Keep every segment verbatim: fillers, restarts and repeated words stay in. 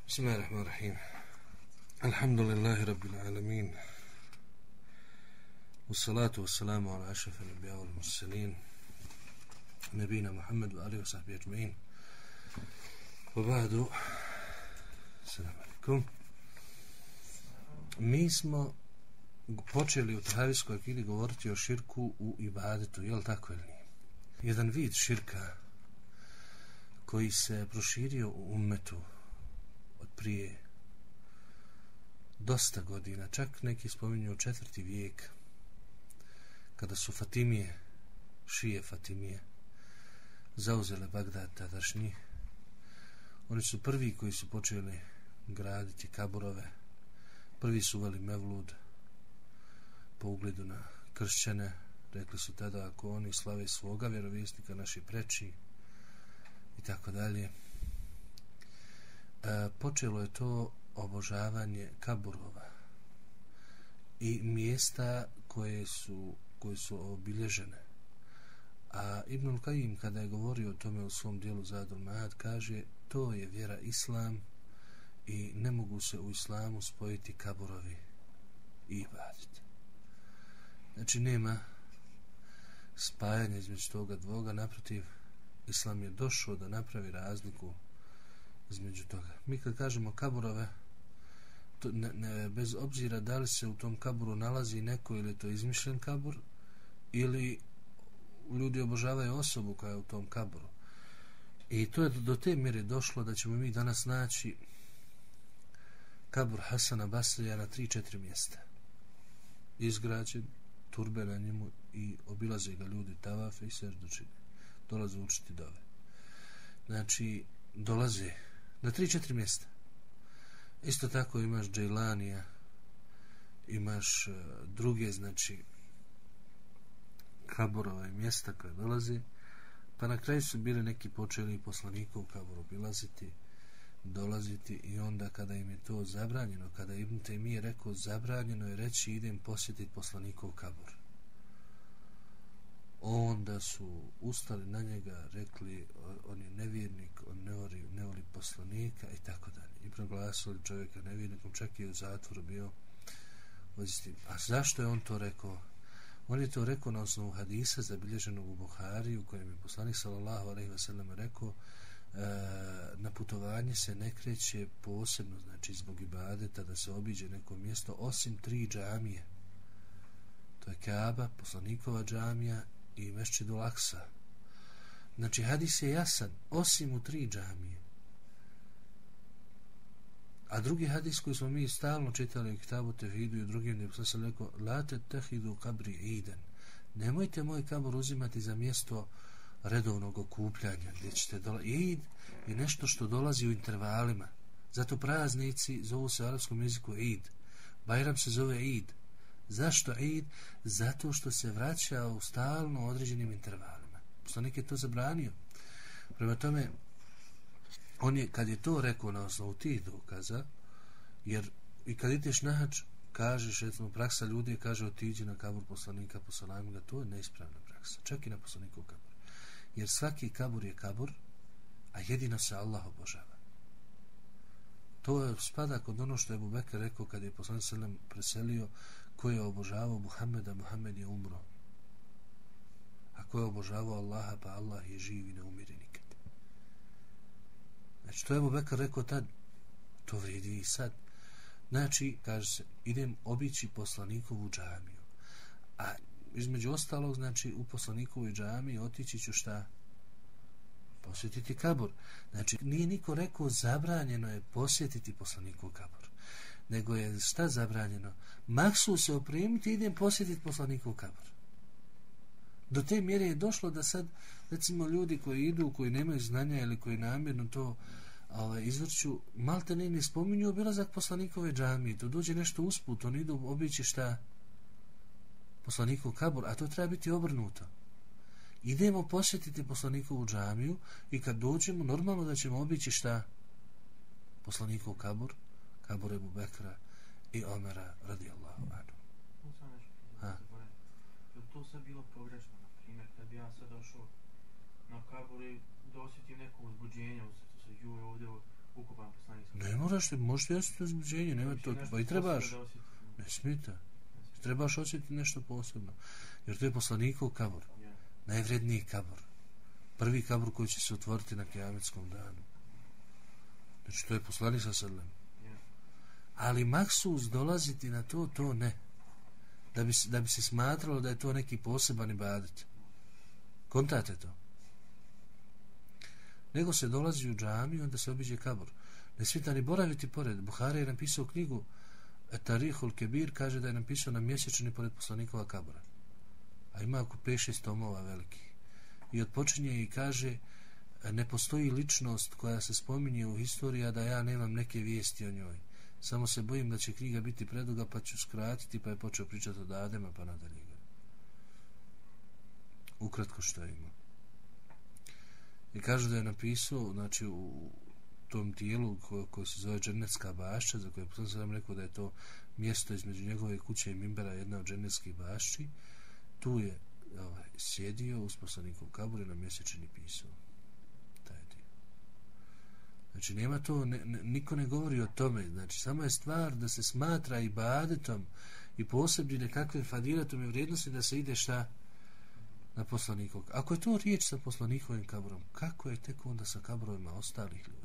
Bismillahirrahmanirrahim. Alhamdulillahi rabbil alamin. Wassalatu wassalamu ala ashrafil anbiya wal mursalin. Nabina Muhammad wa alihi wa sahbihi ajma'in. Wa ba'du. Assalamu alaikum. Mi smo počeli u Tahavijskoj akidi govoriti o širku u ibadetu, je li tako ili nije? Jedan vid širka koji se proširio u ummetu od prije dosta godina, čak neki spominju četvrti vijek, kada su Fatimije, šije Fatimije, zauzele Bagdad tadašnji. Oni su prvi koji su počeli graditi kaburove, prvi su uveli mevlud po ugledu na kršćane. Rekli su tada, ako oni slave svoga vjerovjesnika, naši preči i tako dalje. E, počelo je to obožavanje kaburova i mjesta koje su, koje su obilježene. A Ibnul Kajim, kada je govorio o tome u svom dijelu Zadul Ma'ad, kaže, to je vjera Islam i ne mogu se u Islamu spojiti kaburovi i ibadet. Znači nema spajanja između toga dvoga, naprotiv, Islam je došao da napravi razliku između toga. Mi kad kažemo kaburove, to ne, ne, bez obzira da li se u tom kaburu nalazi neko ili to izmišljen kabur ili ljudi obožavaju osobu koja je u tom kaburu. I to je do te mjere došlo da ćemo mi danas naći kabur Hasana Basrija na tri četiri mjesta. Izgrađen, turbe na njemu i obilaze ga ljudi, tavafe i seždu čine. Dolaze učiti dove. Znači, dolaze na tri četiri mjesta. Isto tako imaš Džejlanija, imaš uh, druge, znači, kaburova i mjesta koje dolaze, pa na kraju su bili neki počeli poslanikov kabur obilaziti, dolaziti, i onda kada im je to zabranjeno, kada Ibn Taymije rekao zabranjeno je reći idem posjetiti poslanikov kabur, onda su ustali na njega, rekli on je nevjernik, on ne voli, ne voli poslanika i tako dalje, i proglasili čovjeka nevjernikom, čak i u zatvoru bio. A zašto je on to rekao? On je to rekao na osnovu hadisa zabilježenog u Buhari, u kojem je poslanik sallallahu alejhi ve sellem rekao, e, na putovanje se ne kreće posebno, znači zbog ibadeta, da se obiđe neko mjesto osim tri džamije. To je Kaaba, poslanikova džamija i Mešćidul Aksa. Znači hadis je jasan, osim u tri džamije. A drugi hadis koji smo mi stalno čitali u Kitabu Tevhidu i u drugim, gdje sam sam rekao, la tettehidu kabri iden, nemojte moj kabur uzimati za mjesto redovnog okupljanja, gdje ćete dolaziti. Id je nešto što dolazi u intervalima, zato praznici zovu se u arapskom jeziku Id, Bajram se zove Id. Zašto Id? Zato što se vraća u stalno određenim intervalima. Poslanik je to zabranio. Prema tome, on je, kad je to rekao na osnovu tih dokaza, jer i kad ideš na hadž, kažeš, recimo, praksa ljudi kaže otiđi na kabur poslanika, posalajmo ga, to je neispravna praksa, čak i na poslanikov kabur. Jer svaki kabur je kabur, a jedino se Allah obožava. To je spada kod ono što je Ebu Bekr rekao kad je poslanik sallam preselio, ko je obožavao Muhammeda, Muhammed je umro. A ko je obožavao Allaha, pa Allah je živ i ne umire nikad. Znači, to je Ebu Bekr rekao tad, to vrijedi i sad. Znači, kaže se, idem obići poslanikovu džamiju. A između ostalog, znači, u poslanikovoj džamiji otići ću šta? Posjetiti kabur. Znači, nije niko rekao zabranjeno je posjetiti poslanikov kabur. Nego je šta zabranjeno? Maksu se opremiti, idem posjetiti poslanikov kabur. Do te mjere je došlo da sad, recimo, ljudi koji idu, koji nemaju znanja ili koji namjerno to ovaj, izvrću, malte ne ne spominju obilazak poslanikove džamije. To dođe nešto usput, oni idu obići šta? Poslanikov kabur, a to treba biti obrnuto. Idemo posjetiti poslanikovu džamiju i kad dođemo, normalno da ćemo obići šta? Poslanikov kabur, kabur Ebu Bekra i Omera radijallahu anhu. Ha? Je to sad bilo pogrešno, na primjer, kad bi ja sad došao na kabur i da osjetim neko uzbuđenje u srcu, se joj ovdje ukupan poslanik. Ne moraš ti, možeš ti osjetiti uzbuđenje, nema to, pa i trebaš. Ne smita. Trebaš osjetiti nešto posebno. Jer to je poslanikov kabor. Najvredniji kabor. Prvi kabor koji će se otvoriti na kijametskom danu. Znači to je poslanik sa sallam. Ali maksus dolaziti na to, to ne. Da bi, da bi se smatralo da je to neki poseban ibadet. Kontate to. Nego se dolazi u džamiju, onda se obiđe kabor. Ne smita ni boraviti pored. Buhari je napisao knjigu Tarihul Kebir, kaže da je napisao na mjesečni pored poslanikova kabora. A ima oko pet šest tomova velikih. I odpočinje i kaže, ne postoji ličnost koja se spominje u historiji, a da ja nemam neke vijesti o njoj. Samo se bojim da će knjiga biti preduga, pa ću skratiti, pa je počeo pričati od Adema, pa nadalje. Ukratko što je imao. I kaže da je napisao, znači u tom dijelu ko, koji se zove Džennetska bašća, za koje sam sam rekao da je to mjesto između njegove kuće i mimbera, jedna od džennetskih bašći, tu je ovaj, sjedio uz poslanikov kabur i na mjesečini pisao. Taj dio. Znači nema to, ne, ne, niko ne govori o tome, znači samo je stvar da se smatra ibadetom i posebni nekakvim fadilatom i vrijednosti da se ide šta na poslanikov. Ako je to riječ sa poslanikovim kaburom, kako je tek onda sa kaburovima ostalih ljudi?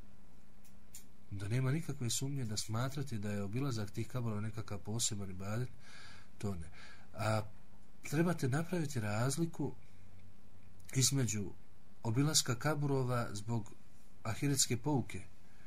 Da nema nikakve sumnje da smatrate da je obilazak tih kaburova nekakav poseban ibadet, to ne. A trebate napraviti razliku između obilaska kaburova zbog ahiretske pouke.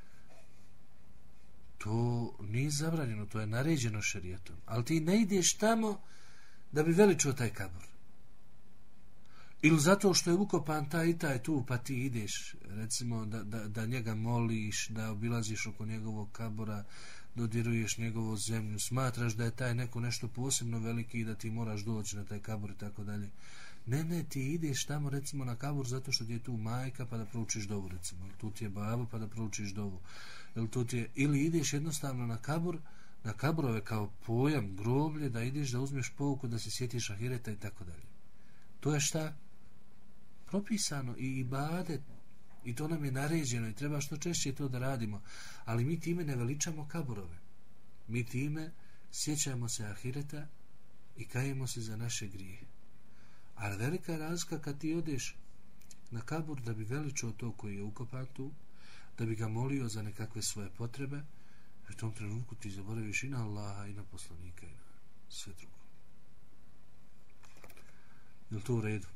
To nije zabranjeno, to je naređeno šerijatom. Ali ti ne ideš tamo da bi veličio taj kabur. Ili zato što je ukopan taj i taj tu, pa ti ideš, recimo, da, da, da njega moliš, da obilaziš oko njegovog kabora, dodiruješ njegovu zemlju, smatraš da je taj neko nešto posebno veliki i da ti moraš doći na taj kabor i tako dalje. Ne, ne, ti ideš tamo, recimo, na kabor zato što ti je tu majka pa da proučiš dovu, recimo. Ili tu ti je babo pa da proučiš dovu. Ili, tu ti je, ili ideš jednostavno na kabor, na kaborove kao pojam, groblje, da ideš da uzmeš pouku, da se sjetiš ahireta i tako dalje. To je šta? Propisano i ibadet, i to nam je naređeno i treba što češće to da radimo, ali mi time ne veličamo kaburove, mi time sjećamo se ahireta i kajemo se za naše grije. Ali velika razlika kad ti odeš na kabur da bi veličao to koji je ukopan tu, da bi ga molio za nekakve svoje potrebe, u tom trenutku ti zaboraviš i na Allaha i na poslanika i na sve drugo. Je li to u redu?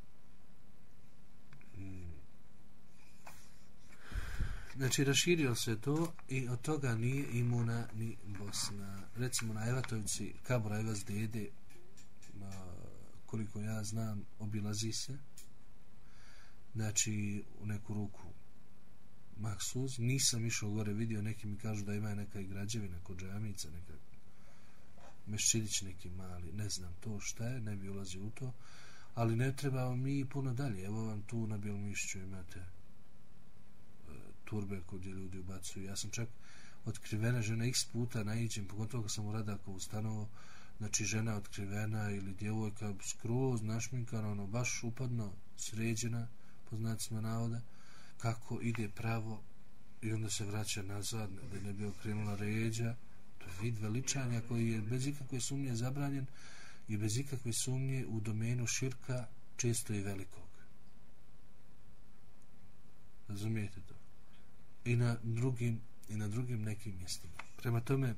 Znači raširio se to i od toga nije imuna ni Bosna. Recimo na Ajvatovci kabor Ajvaz dede, koliko ja znam, obilazi se, znači u neku ruku maksuz. Nisam išao gore, vidio, neki mi kažu da ima neka i građevina kod džamica, neka mešćidić neki mali, ne znam to šta je, ne bi ulazio u to, ali ne treba mi puno dalje. Evo vam tu na Bjelmišću imate turbe gdje ljudi ubacuju. Ja sam čak otkrivena žena x puta naiđem, pogotovo kad sam u Radakovu stanovo, znači žena otkrivena ili djevojka skroz našminkana, ono baš upadno sređena, po znacima navoda, kako ide pravo i onda se vraća nazad da ne bi okrenula ređa. To je vid veličanja koji je bez ikakve sumnje zabranjen i bez ikakve sumnje u domenu širka, često i velikog. Razumijete to? I na drugim, i na drugim nekim mjestima. Prema tome,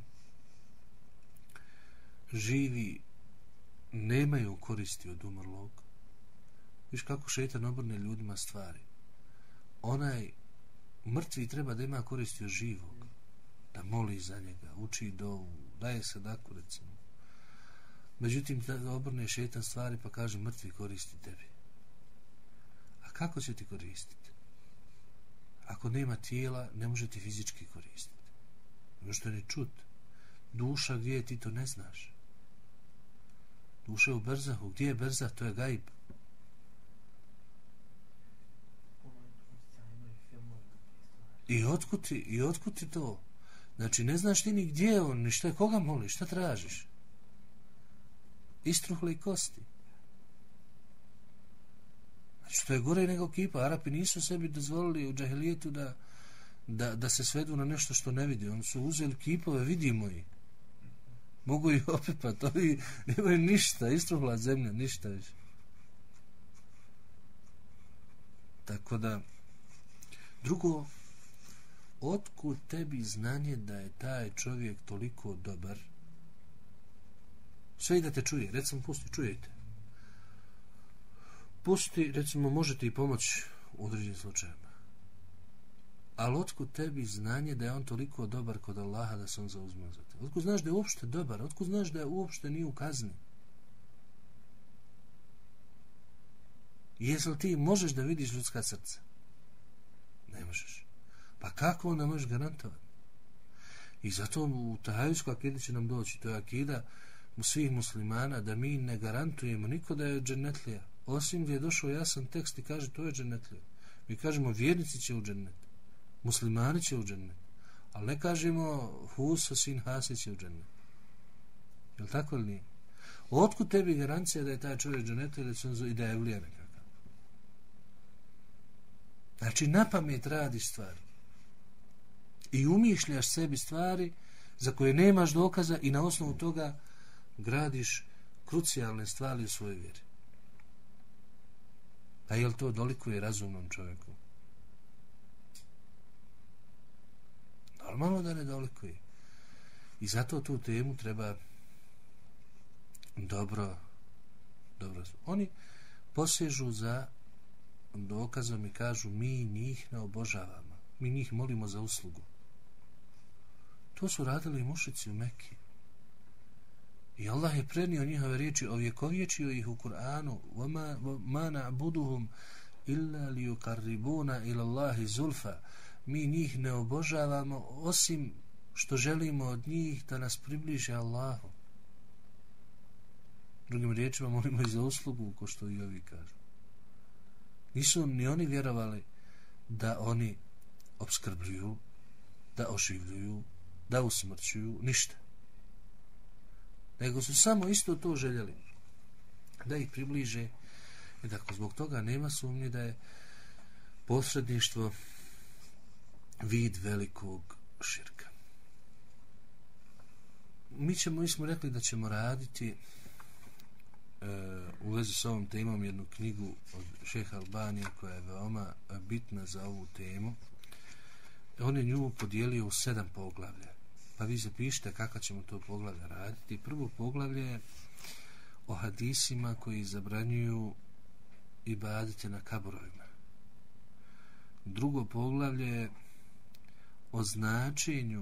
živi nemaju koristi od umrlog. Viš kako šeitan obrne ljudima stvari. Onaj mrtvi treba da ima koristi od živog, da moli za njega, uči dovu, daje sadaku, recimo. Međutim, da obrne šeitan stvari pa kaže mrtvi koristi tebi. A kako će ti koristiti? Ako nema tijela, ne može ti fizički koristiti. Ne što ni čut. Duša gdje je, ti to ne znaš. Duša je u berzahu. Gdje je berzah? To je gajb. I otkud ti, i otkud ti to? Znači, ne znaš ti ni gdje je on, ni šta je, koga moliš, šta tražiš? Istruhle i kosti. Znači, to je gore nego kipa. Arapi nisu sebi dozvolili u džahilijetu da, da, da se svedu na nešto što ne vidi. Oni su uzeli kipove, vidimo ih. Mogu ih opipati, ovi nemaju ništa, istruhla zemlja, ništa više. Tako da, drugo, otkud tebi znanje da je taj čovjek toliko dobar? Sve i da te čuje, recimo pusti, čujete. Pusti, recimo, možete i pomoći u određenim slučajima. Ali otkud tebi znanje da je on toliko dobar kod Allaha da se on zauzme za te? Otkud znaš da je uopšte dobar? Otkud znaš da je uopšte nije u kazni? Jesi li ti možeš da vidiš ljudska srca? Ne možeš. Pa kako onda možeš garantovati? I zato u tahajijskoj akidi će nam doći, to je akida svih muslimana, da mi ne garantujemo niko da je džennetlija, osim gdje je došao jasan tekst i kaže to je džennetlija. Mi kažemo vjernici će u džennet, muslimani će u džennet, ali ne kažemo Husa sin Hasi će u džennet. Je li tako ili nije? Otkud tebi garancija da je taj čovjek džennetlija i da je evlija nekakav? Znači na pamet radiš stvari i umišljaš sebi stvari za koje nemaš dokaza i na osnovu toga gradiš krucijalne stvari u svojoj vjeri. A je li to dolikuje razumnom čovjeku? Normalno da ne dolikuje. I zato tu temu treba dobro dobro. Oni posežu za dokazom i kažu mi njih ne obožavamo. Mi njih molimo za uslugu. To su radili mušici u Mekki. I Allah je prenio njihove riječi, ovjekovječio ih u Kur'anu, وَمَا نَعْبُدُهُمْ إِلَّا لِيُقَرِّبُونَ إِلَى اللَّهِ زُلْفَ. Mi njih ne obožavamo osim što želimo od njih da nas približe Allahu. Drugim riječima molimo i za uslugu, ko što i ovi kažu. Nisu ni oni vjerovali da oni opskrbljuju, da oživljuju, da usmrćuju, ništa. Nego su samo isto to željeli, da ih približe. I dakle, zbog toga nema sumnje da je posredništvo vid velikog širka. Mi ćemo, mi smo rekli da ćemo raditi e, u vezi s ovom temom jednu knjigu od šeha Albanija koja je veoma bitna za ovu temu. On je nju podijelio u sedam poglavlja. Pa vi zapišite kako ćemo to poglavlje raditi. Prvo poglavlje je o hadisima koji zabranjuju ibadete na kaburovima. Drugo poglavlje je o značenju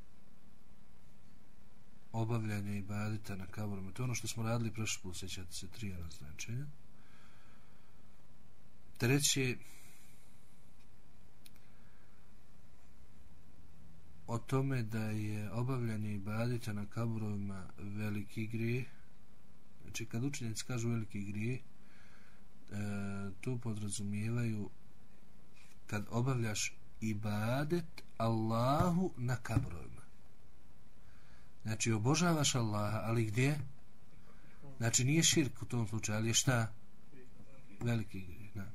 obavljanja ibadeta na kaburovima. To je ono što smo radili prošli put, sjećate se, tri jedna značenja. Treće, o tome da je obavljanje ibadeta na kaburovima veliki grijeh. Znači kad učenjaci kažu veliki grijeh, e, tu podrazumijevaju kad obavljaš ibadet Allahu na kaburovima. Znači obožavaš Allaha, ali gdje? Znači nije širk u tom slučaju, ali je šta? Veliki grijeh. Da.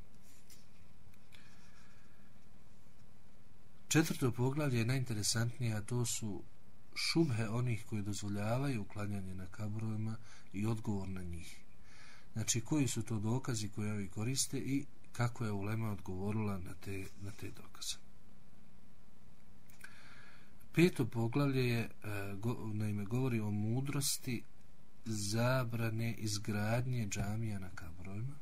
Četvrto poglavlje je najinteresantnije, a to su šubhe onih koji dozvoljavaju uklanjanje na kaburovima i odgovor na njih. Znači koji su to dokazi koje ovi koriste i kako je ulema odgovorila na te, na te dokaze. Peto poglavlje je, go, naime, govori o mudrosti zabrane izgradnje džamija na kaburovima.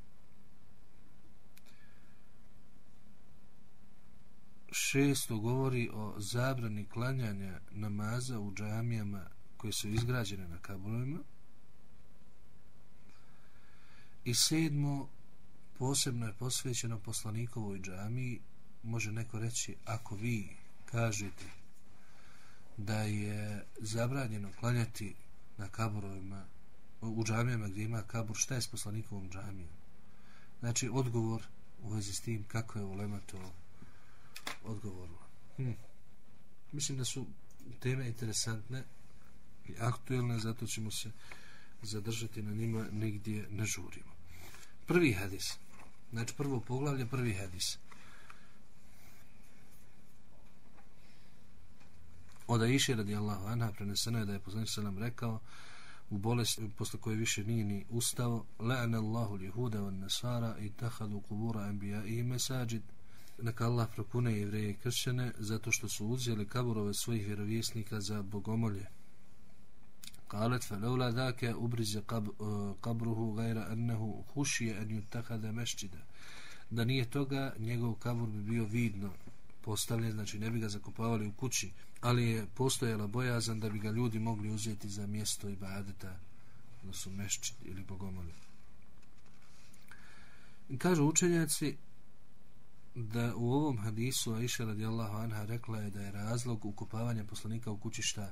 Šesto govori o zabrani klanjanja namaza u džamijama koje su izgrađene na kaburovima. I sedmo, posebno je posvećeno poslanikovoj džamiji. Može neko reći, ako vi kažete da je zabranjeno klanjati na kaburovima u džamijama gdje ima kabur, šta je s poslanikovom džamijom? Znači odgovor u vezi s tim kako je ulema to odgovorila. Hm. Mislim da su teme interesantne i aktuelne, zato ćemo se zadržati na njima, nigdje ne žurimo. Prvi hadis, znači prvo poglavlje, prvi hadis. Od Aiše radijallahu anha preneseno je da je poslanik sallam rekao u bolesti posle koje više nije ni ustao: la'ana Allahu al-yahuda wan-nasara ittakhadhu qubur anbiya'ihim masajid. Neka Allah prokune Jevreje i kršćane zato što su uzeli kaburove svojih vjerovjesnika za bogomolje. قالت فلولا ذاك أبرز قبره غير أنه خشي أن يتخذ مسجدا. Da nije toga, njegov kabur bi bio vidno postavljen, znači ne bi ga zakopavali u kući, ali je postojala bojazan da bi ga ljudi mogli uzeti za mjesto ibadeta, da su mešćid ili bogomolje. Kažu učenjaci da u ovom hadisu Aiša radijallahu anha rekla je da je razlog ukopavanja poslanika u kući šta?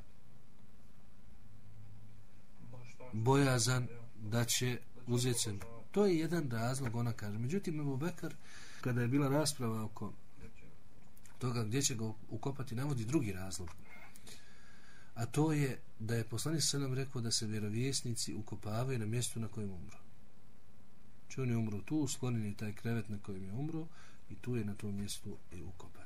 Bojazan da će uzeti se. To je jedan razlog, ona kaže. Međutim, Ebu Bekr, kada je bila rasprava oko toga gdje će ga ukopati, navodi drugi razlog. A to je da je poslanik sallam rekao da se vjerovjesnici ukopavaju na mjestu na kojem umru. Če on je umro tu, sklonjen je taj krevet na kojem je umro i tu je na tom mjestu i ukopan.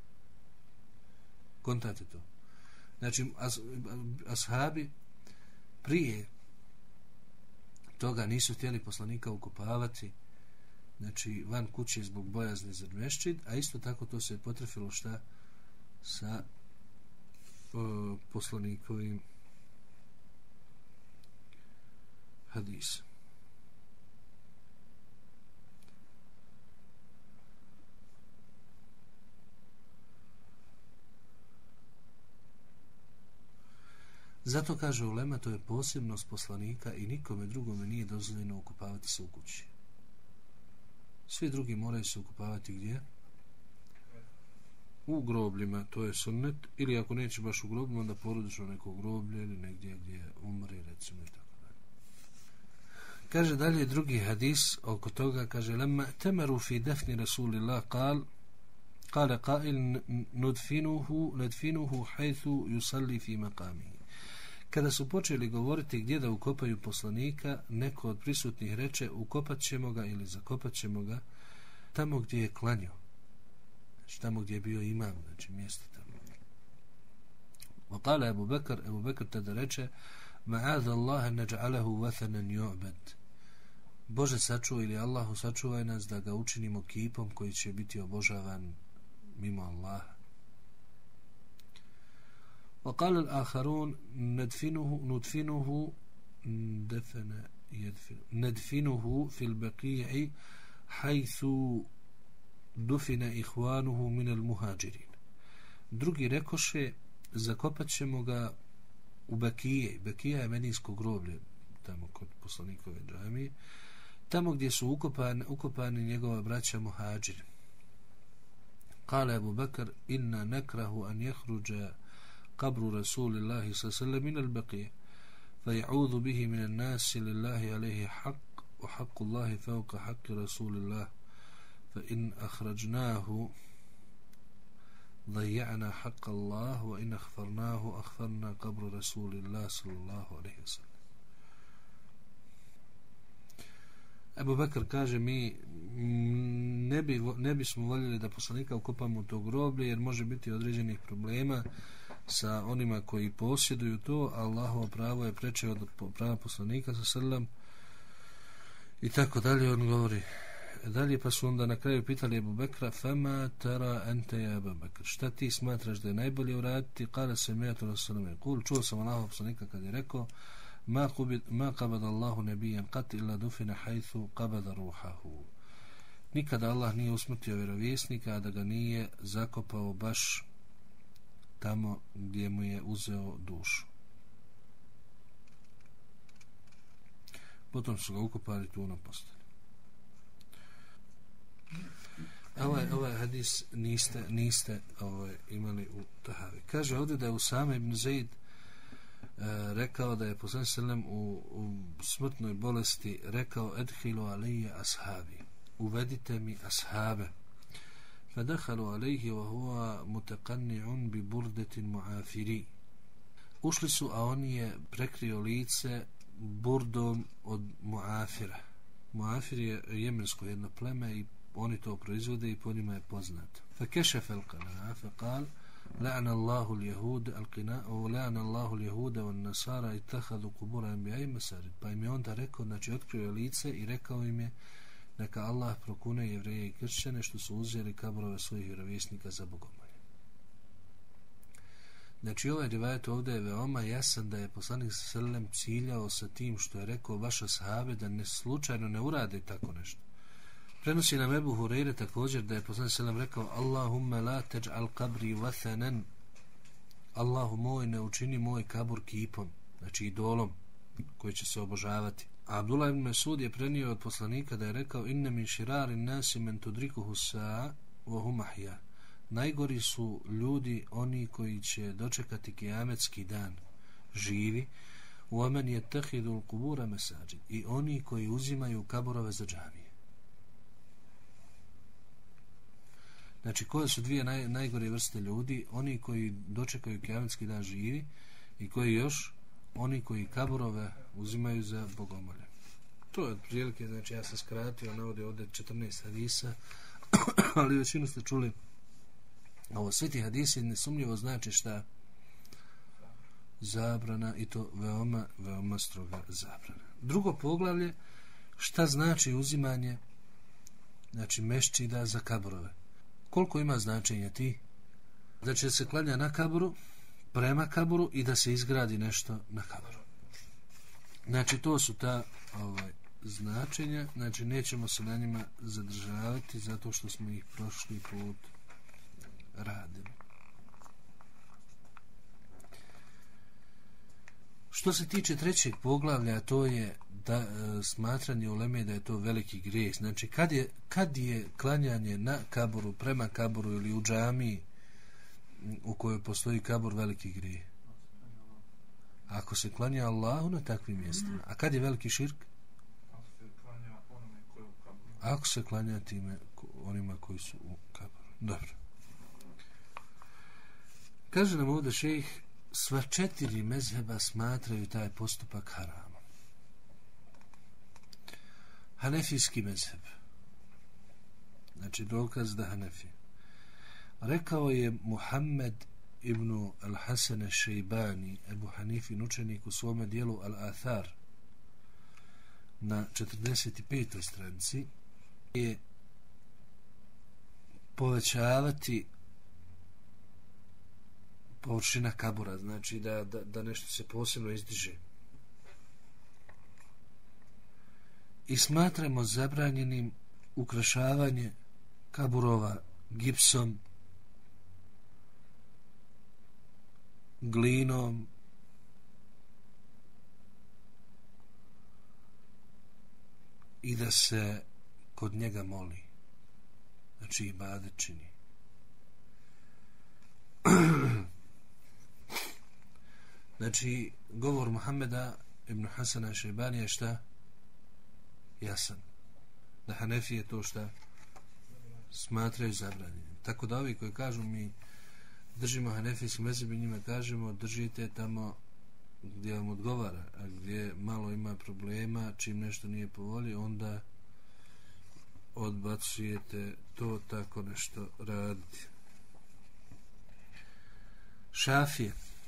Kontate to. Znači, as, ashabi prije toga nisu htjeli poslanika ukopavati, znači van kuće zbog bojazni za mešćid, a isto tako to se je potrefilo šta sa o, poslanikovim hadisom. Zato kaže ulema, to je posebnost poslanika i nikome drugome nije dozvoljeno ukopavati se u kući. Svi drugi moraju se ukopavati gdje? U grobljima, to je sunnet, ili ako neće baš u grobljima, onda porodično neko groblje ili negdje gdje umri, recimo i tako dalje. Kaže dalje drugi hadis oko toga, kaže lemma temeru fi defni Rasulillah kal kale qail nudfinuhu nadfinuhu hajthu yusalli fi maqamihi. Kada su počeli govoriti gdje da ukopaju poslanika, neko od prisutnih reče ukopat ćemo ga ili zakopat ćemo ga tamo gdje je klanio. Znači tamo gdje je bio imam, znači mjesto tamo. Vokala Ebu Bekr, Ebu Bekr tada reče ma'adha Allahe neđa'alehu vathanan ju'bad. Bože sačuvaj ili Allahu sačuvaj nas da ga učinimo kipom koji će biti obožavan mimo Allaha. وقال الآخرون ندفنه ندفنه دفن يدفن ندفنه في البقيع حيث دفن إخوانه من المهاجرين. Drugi rekoše zakopat ćemo ga u Bakije. Bakija je medinsko groblje tamo kod poslanikove džamije, tamo gdje su ukopani, ukopani njegova braća muhađiri. قال أبو بكر إنا نكره أن يخرج قبر رسول الله صلى الله عليه وسلم من البقيع فيعوذ به من الناس لله عليه حق وحق الله فوق حق رسول الله فإن أخرجناه ضيعنا حق الله وإن أخفرناه أخفرنا قبر رسول الله صلى الله عليه وسلم. Ebu Bekr kaže mi ne, bi, ne bismo voljeli da poslanika ukopamo u to groblje jer može biti određenih problema sa onima koji posjeduju to. Allahovo pravo je preče od prava poslanika sa sallam i tako dalje. On govori dalje, pa su onda na kraju pitali Ebu Bekra fama tara ente ja Ebu Bekr, šta ti smatraš da je najbolje uraditi? Kale se mijatu rasulame kul, čuo sam Allahovo poslanika kad je rekao ma, kubid, ma qabada Allahu nebijan qat illa dufina hajthu qabada ruhahu. Nikada Allah nije usmrtio vjerovjesnika, a da ga nije zakopao baš tamo gdje mu je uzeo dušu. Potom su ga ukopali tu na posteli. Ovaj, ovaj hadis niste, niste ovaj, imali u Tahavi. Kaže ovdje da je Usame ibn Zaid e, rekao da je poslanik sallam u, u smrtnoj bolesti rekao edhilu alije ashabi, uvedite mi ashabe. فدخلوا عليه وهو متقنع ببردة معافري. Ušli su, a on je prekrio lice burdom od muafira. Muafir je jemensko jedno pleme i oni to proizvode i po njima je poznato. فكشف القناع فقال la'ana Allahu al-yahud al-qina wa la'ana Allahu al-yahuda wan-nasara ittakhadhu qubur anbiya'i masajid. Pa im je onda rekao, znači otkrio lice i rekao im je neka Allah prokune Jevreje i kršćane što su uzeli kaburove svojih vjerovjesnika za bogomolje. Znači ovaj rivajet ovdje je veoma jasan da je poslanik sallam ciljao sa tim što je rekao vaša sahabe da ne slučajno ne urade tako nešto. Prenosi nam Ebu Hureyre također da je poslanik sallam rekao Allahumma la taj'al qabri wathanan, Allahu moj ne učini moj kabur kipom, znači idolom koji će se obožavati. A Abdullah ibn Mesud je prenio od poslanika da je rekao inna min shirari nasi men tudrikuhu sa'a wa hum ahya. Najgori su ljudi oni koji će dočekati kijametski dan živi, wa man yattakhidhu al-qubura masajid, i oni koji uzimaju kaburove za džamije. Znači koje su dvije naj, najgore vrste ljudi? Oni koji dočekaju kijametski dan živi i koji još oni koji kaburove uzimaju za bogomolje. To je otprilike, znači ja sam skratio, navode ovdje četrnaest hadisa, ali većinu ste čuli. Ovo svi ti hadisi nesumnjivo znači šta? Zabrana, i to veoma, veoma stroga zabrana. Drugo poglavlje, šta znači uzimanje, znači meščida za kaburove. Koliko ima značenja ti? Da će se klanja na kaburu, prema kaburu i da se izgradi nešto na kaburu. Znači to su ta ovaj, značenja, znači nećemo se na njima zadržavati zato što smo ih prošli put radili. Što se tiče trećeg poglavlja, to je da e, smatranje uleme da je to veliki grijeh. Znači kad je, kad je klanjanje na kaburu, prema kaburu ili u džamiji u kojoj postoji kabur veliki grijeh? Ako se klanja Allahu na takvim mjestima. A kad je veliki širk? Ako se klanja time onima koji su u kaburu. Dobro. Kaže nam ovdje šejh, sva četiri mezheba smatraju taj postupak haramom. Hanefijski mezheb, znači dokaz da Hanefi. Rekao je Muhammed ibn al-Hasan al-Šejbani, Ebu Hanifin učenik, u svome dijelu Al-Athar na četrdeset petoj stranici, je povećavati površina kabura, znači da, da, da nešto se posebno izdiže. I smatramo zabranjenim ukrašavanje kaburova gipsom, glinom, i da se kod njega moli, znači ibadet čini. Znači govor Muhammeda ibn Hasana Šejbani je šta? Jasan. Da Hanefije to šta smatraju zabranjenim. Tako da ovi koji kažu mi držimo Hanefijski mezheb i njima kažemo držite tamo gdje vam odgovara, a gdje malo ima problema, čim nešto nije po volji, onda odbacujete to tako nešto raditi. Šafije.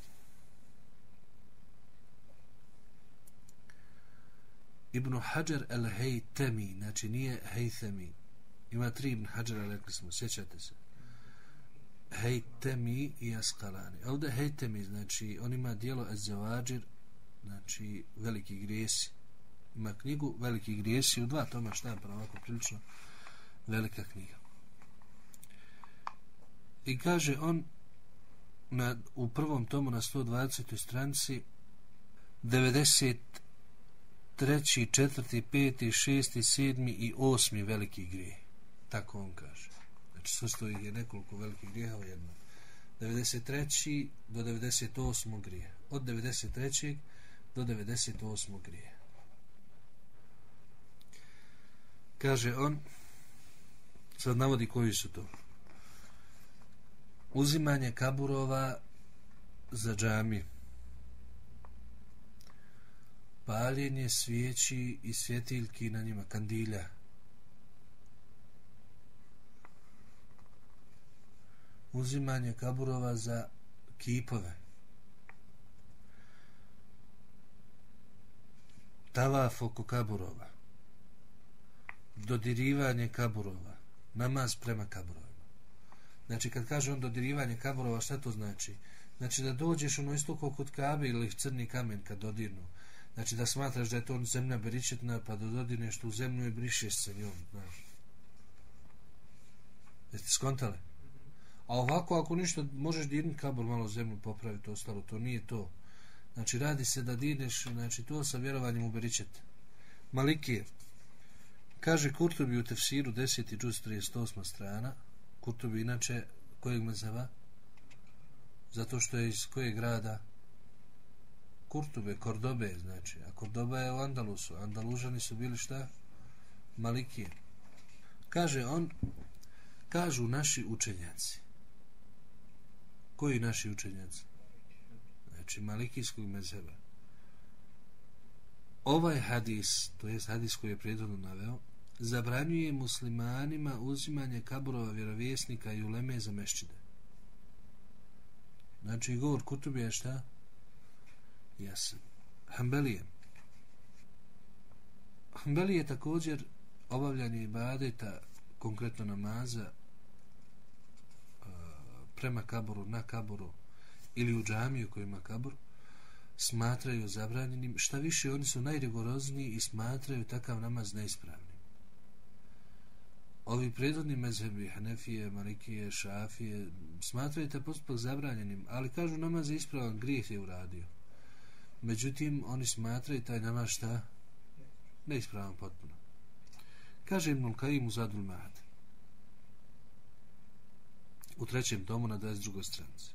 Ibn Hajar al-Haytami, znači nije Haythami, ima tri Ibn Hajara, rekli smo, sjećate se, Haytami i Asqalani. Ovdje Haytami, znači on ima dijelo Az-Zawajir, znači veliki grijesi, ima knjigu veliki grijesi u dva toma štampana, ovako prilično velika knjiga. I kaže on na, u prvom tomu na sto dvadesetoj stranici devedeset treći, četvrti, peti, šesti, sedmi i osmi veliki grijeh. Tako on kaže. Znači sastoji je nekoliko velikih grijeha u jednom. devedeset treći do devedeset osmog grijeha. Od devedeset trećeg do devedeset osmog grijeha. Kaže on, sad navodi koji su to. Uzimanje kaburova za džamiju, paljenje svijeći i svjetiljki na njima, kandilja, uzimanje kaburova za kipove, tavaf oko kaburova, dodirivanje kaburova, namaz prema kaburovima. Znači kad kaže on dodirivanje kaburova, šta to znači? Znači da dođeš ono isto kao kod Kabe ili crni kamen kad dodirnu. Znači da smatraš da je to zemlja beričetna, pa da dodirneš tu zemlju i brišeš se njom, znaš. Jeste skontali? A ovako ako ništa možeš dirnuti kabur, malo zemlju popraviti, ostalo, to nije to. Znači radi se da dirneš, znači to sa vjerovanjem u beričet. Malikije. Kaže Kurtubi u tefsiru deseti džuz trideset osma strana. Kurtubi inače kojeg mezheba? Zato što je iz kojeg grada? Kurtube, Kordobe, znači. A Kordoba je u Andalusu. Andalužani su bili šta? Malikije. Kaže on, kažu naši učenjaci. Koji naši učenjaci? Znači malikijskog mezheba. Ovaj hadis, to jest hadis koji je prethodno naveo, zabranjuje muslimanima uzimanje kaburova vjerovjesnika i uleme za mešćide. Znači govor Kurtubi je šta? Jasan. Hanbelije. Hanbelije također obavljanje ibadeta, konkretno namaza, prema kaburu, na kaburu ili u džamiju koji ima kabur, smatraju zabranjenim. Šta više, oni su najrigorozniji i smatraju takav namaz neispravnim. Ovi prethodni mezhebi, Hanefije, Malikije, Šafije, smatraju taj postupak zabranjenim, ali kažu namaz je ispravan, grijeh je uradio. Međutim, oni smatraju taj namaz šta? Neispravan potpuno. Kaže Ibnul Kajim u Zadul Mahad u trećem tomu na dvadeset drugoj stranici,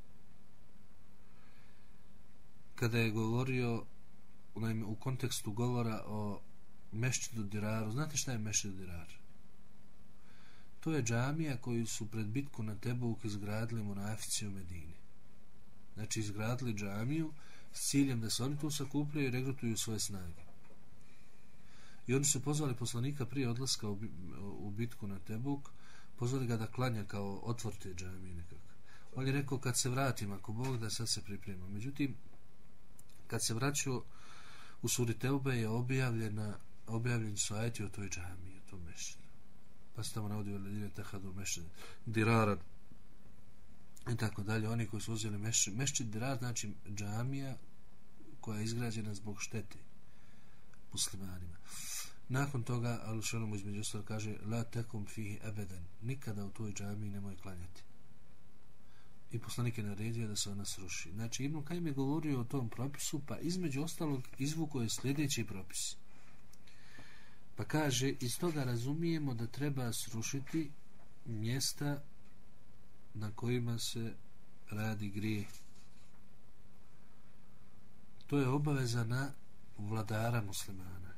kada je govorio naime, u kontekstu govora o Mešćidu Diraru. Znate šta je Mešćid Dirar? To je džamija koju su pred bitku na Tebuk izgradili munafici u Medini. Znači izgradili džamiju s ciljem da se oni tu sakupljaju i regrutuju svoje snage. I oni su pozvali poslanika prije odlaska u, u bitku na Tebuk, pozvali ga da klanja kao otvor te džamije nekako. On je rekao kad se vratim, ako Bog da sad se priprema. Međutim, kad se vraćao u suri Teube je objavljena, objavljeni su ajeti o toj džamiji, o tom mešćidu. Pa se tamo navodi veledine tehadu mešćid Dirara i tako dalje. Oni koji su uzeli mešćid, mešćid Dirar znači džamija koja je izgrađena zbog štete muslimanima. Nakon toga Al-Šanomu između ostalo kaže la tekum fihi ebeden, nikada u toj džamiji nemoj klanjati. I poslanik je naredio da se ona sruši. Znači Ibn Kajim je govorio o tom propisu, pa između ostalog izvuko je sljedeći propis. Pa kaže, iz toga razumijemo da treba srušiti mjesta na kojima se radi grijeh. To je obaveza na vladara muslimana.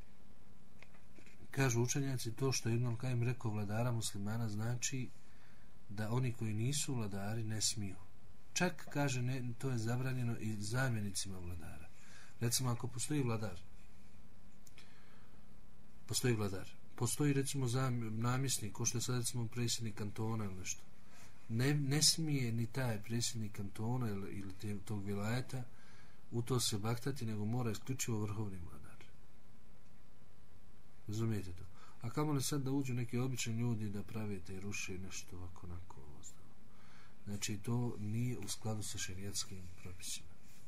Kažu učenjaci, to što je Ibn Kajim rekao vladara muslimana znači da oni koji nisu vladari ne smiju. Čak kaže ne, to je zabranjeno i zamjenicima vladara. Recimo ako postoji vladar, postoji vladar, postoji recimo zam, namjesnik, ko što je sad recimo predsjednik kantona ili nešto. Ne, ne smije ni taj predsjednik kantona ili, ili te, tog vilajeta u to se baktati, nego mora isključivo vrhovni vladar. Razumijete to? A kamo li sad da uđu neki obični ljudi da prave te ruše nešto ovako onako ostalo. Znači to nije u skladu sa šerijatskim propisima.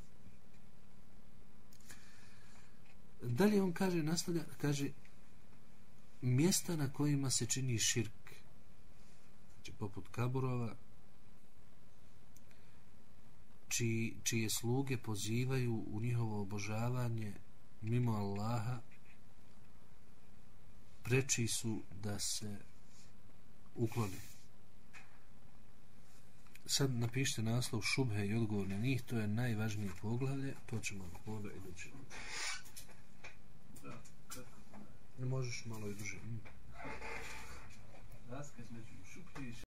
Dalje on kaže, nastavlja, kaže mjesta na kojima se čini širk, znači poput kaburova, čiji, čije sluge pozivaju u njihovo obožavanje mimo Allaha, preči su da se ukloni. Sad napišite naslov šubhe i odgovor na njih, to je najvažnije poglavlje, to ćemo onda idući. Ne možeš malo i duže. Razlika između šubhe i